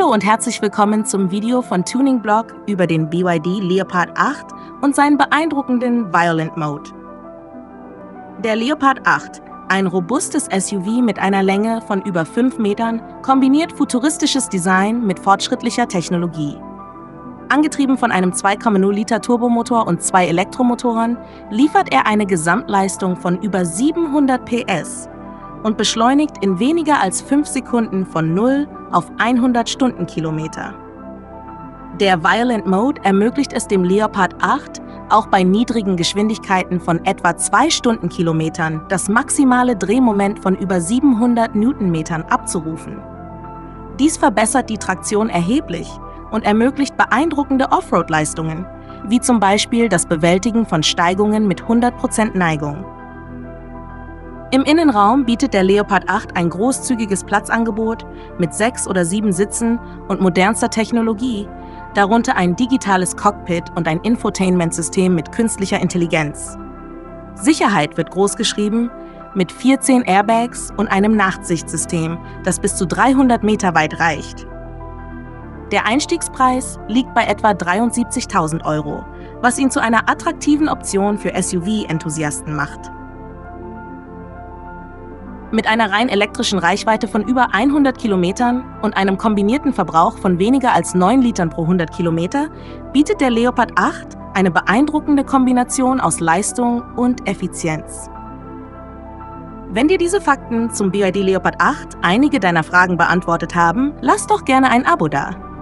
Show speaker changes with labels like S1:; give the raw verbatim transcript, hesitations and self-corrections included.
S1: Hallo und herzlich willkommen zum Video von Tuning-Blog über den B Y D Leopard acht und seinen beeindruckenden Violent Mode. Der Leopard acht, ein robustes S U V mit einer Länge von über fünf Metern, kombiniert futuristisches Design mit fortschrittlicher Technologie. Angetrieben von einem zwei Komma null Liter Turbomotor und zwei Elektromotoren, liefert er eine Gesamtleistung von über siebenhundert P S und beschleunigt in weniger als fünf Sekunden von null auf hundert Stundenkilometer. Der Violent Mode ermöglicht es dem Leopard acht, auch bei niedrigen Geschwindigkeiten von etwa zwei Stundenkilometern das maximale Drehmoment von über siebenhundert Newtonmetern abzurufen. Dies verbessert die Traktion erheblich und ermöglicht beeindruckende Offroad-Leistungen, wie zum Beispiel das Bewältigen von Steigungen mit hundert Prozent Neigung. Im Innenraum bietet der Leopard acht ein großzügiges Platzangebot mit sechs oder sieben Sitzen und modernster Technologie, darunter ein digitales Cockpit und ein Infotainment-System mit künstlicher Intelligenz. Sicherheit wird großgeschrieben mit vierzehn Airbags und einem Nachtsichtsystem, das bis zu dreihundert Meter weit reicht. Der Einstiegspreis liegt bei etwa dreiundsiebzigtausend Euro, was ihn zu einer attraktiven Option für S U V-Enthusiasten macht. Mit einer rein elektrischen Reichweite von über hundert Kilometern und einem kombinierten Verbrauch von weniger als neun Litern pro hundert Kilometer bietet der Leopard acht eine beeindruckende Kombination aus Leistung und Effizienz. Wenn dir diese Fakten zum B Y D Leopard acht einige deiner Fragen beantwortet haben, lass doch gerne ein Abo da.